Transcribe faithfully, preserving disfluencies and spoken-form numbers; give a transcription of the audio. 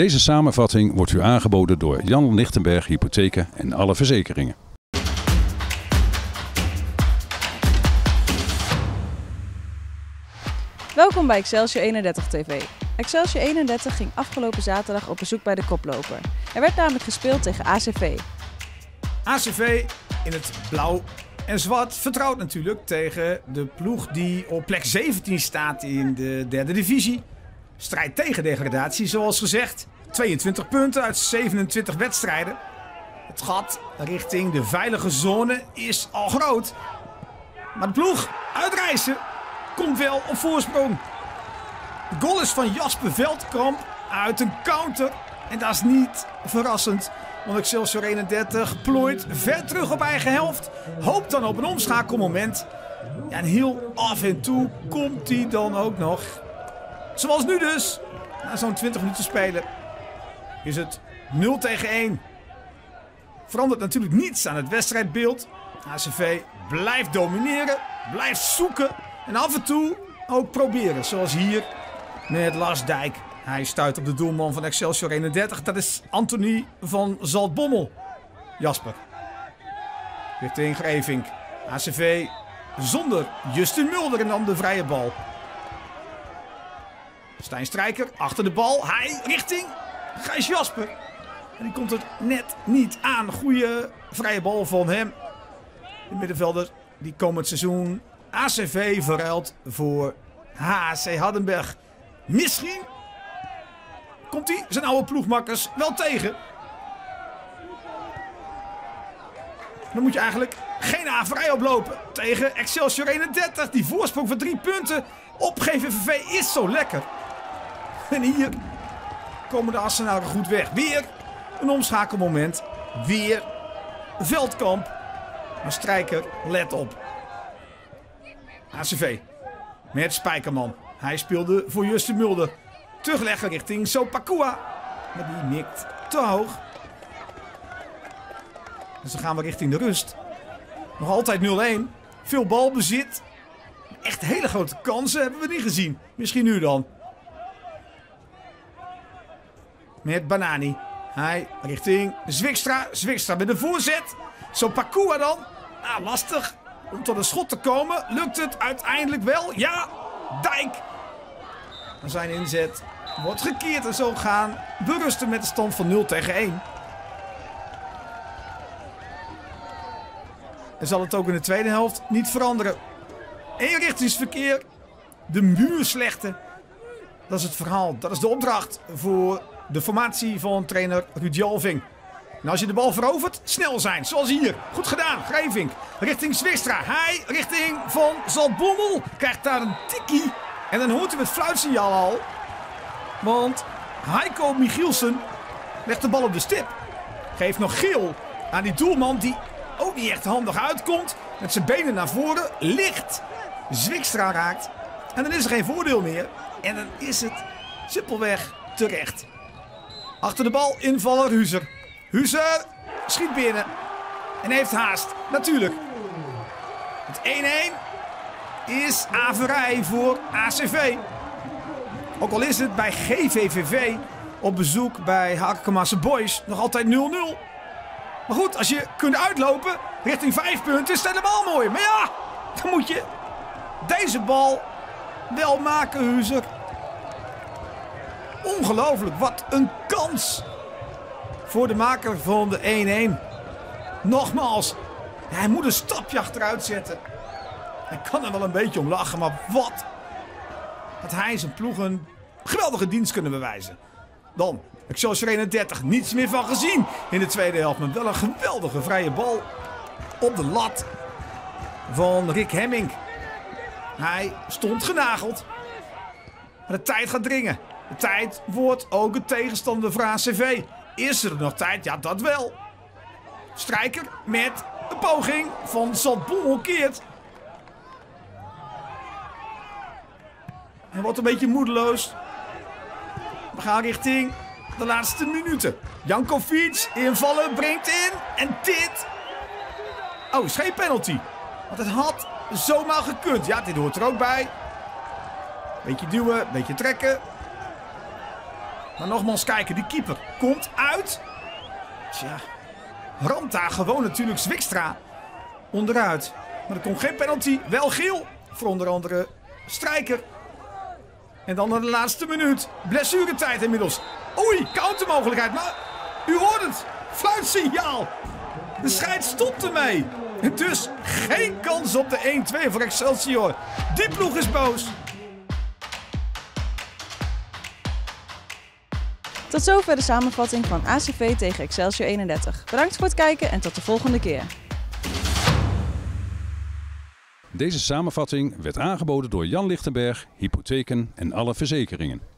Deze samenvatting wordt u aangeboden door Jan Lichtenberg Hypotheken en alle verzekeringen. Welkom bij Excelsior eenendertig T V. Excelsior eenendertig ging afgelopen zaterdag op bezoek bij de koploper. Er werd namelijk gespeeld tegen A C V. A C V in het blauw en zwart vertrouwt natuurlijk tegen de ploeg die op plek zeventien staat in de derde divisie. Strijd tegen degradatie, zoals gezegd. tweeëntwintig punten uit zevenentwintig wedstrijden. Het gat richting de veilige zone is al groot. Maar de ploeg uit Rijssen komt wel op voorsprong. De goal is van Jasper Veldkamp uit een counter. En dat is niet verrassend. Want Excelsior eenendertig plooit ver terug op eigen helft. Hoopt dan op een omschakelmoment. Ja, en heel af en toe komt hij dan ook nog. Zoals nu dus. Na zo'n twintig minuten spelen is het nul tegen één. Verandert natuurlijk niets aan het wedstrijdbeeld. A C V blijft domineren. Blijft zoeken. En af en toe ook proberen. Zoals hier met Lars Dijk. Hij stuit op de doelman van Excelsior eenendertig. Dat is Anthony van Zaltbommel. Jasper. Richting Grevink. A C V zonder Justin Mulder en dan de vrije bal. Stijn Strijker achter de bal. Hij richting Gijs Jasper. En die komt er net niet aan. Goeie vrije bal van hem. De middenvelder die komend seizoen A C V verruilt voor H C Hardenberg. Misschien komt hij zijn oude ploegmakkers wel tegen. Dan moet je eigenlijk geen averij oplopen tegen Excelsior eenendertig. Die voorsprong van drie punten op G V V V is zo lekker. En hier komen de Assenaren goed weg. Weer een omschakelmoment. Weer Veldkamp. Maar Strijker, let op. A C V met Spijkerman. Hij speelde voor Justin Mulder. Terugleggen richting Sopakua. Maar die mikt te hoog. Dus dan gaan we richting de rust. Nog altijd nul één. Veel balbezit. Echt hele grote kansen hebben we niet gezien. Misschien nu dan. Met Banani. Hij richting Zwikstra. Zwikstra met de voorzet. Sopakua dan. Ah, lastig om tot een schot te komen. Lukt het uiteindelijk wel? Ja, Dijk. Zijn inzet wordt gekeerd en zo gaan berusten met de stand van nul tegen één. En zal het ook in de tweede helft niet veranderen. Eenrichtingsverkeer. De muur slechte. Dat is het verhaal. Dat is de opdracht voor de formatie van trainer Ruud Jalving. En als je de bal verovert, snel zijn. Zoals hier. Goed gedaan. Grevink richting Zwikstra. Hij richting Van Zaltbommel. Krijgt daar een tikkie. En dan hoort u het fluitsignaal al. Want Heiko Michielsen legt de bal op de stip. Geeft nog geel aan die doelman die ook niet echt handig uitkomt. Met zijn benen naar voren. Licht Zwikstra raakt. En dan is er geen voordeel meer. En dan is het simpelweg terecht. Achter de bal invaller Huzer. Huzer schiet binnen. En heeft haast. Natuurlijk. Het één-één is averij voor A C V. Ook al is het bij G V V V op bezoek bij Hakemasse Boys nog altijd nul nul. Maar goed, als je kunt uitlopen richting vijf punten is het helemaal mooi. Maar ja, dan moet je deze bal wel maken, Huzer. Ongelooflijk, wat een kans voor de maker van de één-één. Nogmaals, hij moet een stapje achteruit zetten. Hij kan er wel een beetje om lachen, maar wat? Dat hij zijn ploeg een geweldige dienst kunnen bewijzen. Dan Excelsior eenendertig, niets meer van gezien in de tweede helft. Maar wel een geweldige vrije bal op de lat van Rick Hemming. Hij stond genageld. Maar de tijd gaat dringen. De tijd wordt ook een tegenstander voor A C V. Is er nog tijd? Ja, dat wel. Strijker met een poging van Zaltbommel keert. Hij wordt een beetje moedeloos. We gaan richting de laatste minuten. Jankovic invallen, brengt in. En dit. Oh, is geen penalty. Want het had zomaar gekund. Ja, dit hoort er ook bij. Beetje duwen, beetje trekken. Maar nogmaals kijken, die keeper komt uit. Tja, ramt daar gewoon natuurlijk Zwikstra onderuit. Maar er komt geen penalty, wel geel voor onder andere Strijker. En dan in de laatste minuut, blessuretijd inmiddels. Oei, countermogelijkheid, maar u hoort het, fluitsignaal. De scheids stopt ermee. En dus geen kans op de één twee voor Excelsior. Die ploeg is boos. Tot zover de samenvatting van A C V tegen Excelsior eenendertig. Bedankt voor het kijken en tot de volgende keer. Deze samenvatting werd aangeboden door Jan Lichtenberg, Hypotheken en alle verzekeringen.